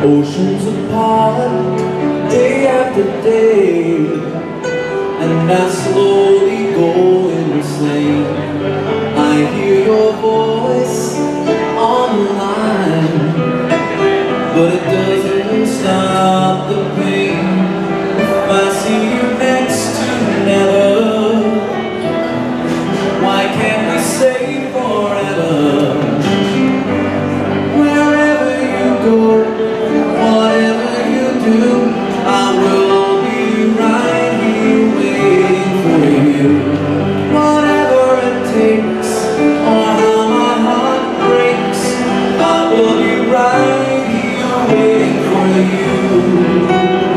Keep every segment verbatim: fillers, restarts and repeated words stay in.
Oceans apart, day after day, and I slowly go insane. I hear your voice on the line, but it doesn't stop the pain. If I see you next to never, why can't we say forever? Wherever you go, whatever you do, I will be right here waiting for you. Whatever it takes, or how my heart breaks, I will be right here waiting for you.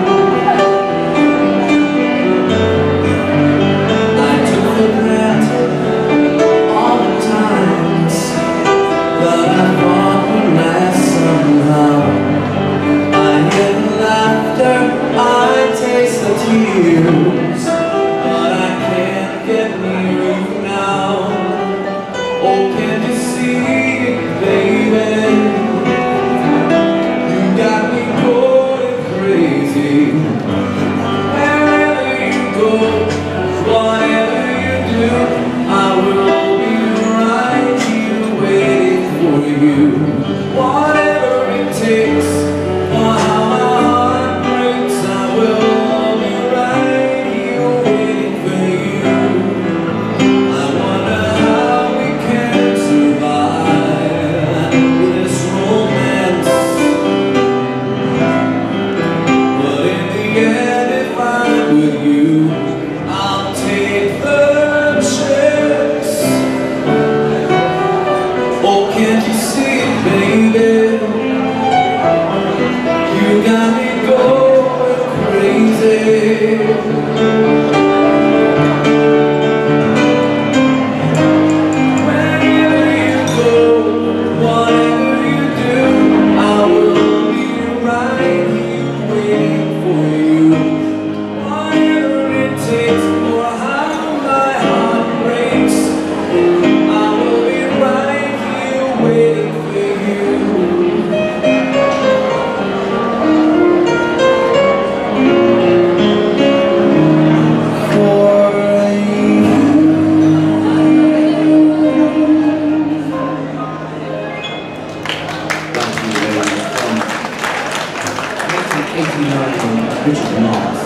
I took for granted all the times that I thought would last somehow. I taste the tears, but I can't get near you now. Oh, can you see it, baby? You got me going crazy. Wherever you go, whatever you do, I will be right here waiting for you. Whatever it takes, with you, I'll take the chance. Oh, can't you see it, baby? You got me going crazy. eighty-nine, Richard Marx.